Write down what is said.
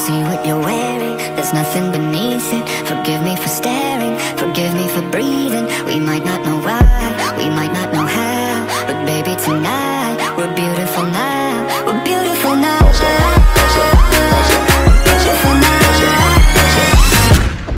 see what you're wearing, there's nothing beneath it. Forgive me for staring, forgive me for breathing. We might not know why, we might not know how, but baby tonight, we're beautiful now, we're beautiful now.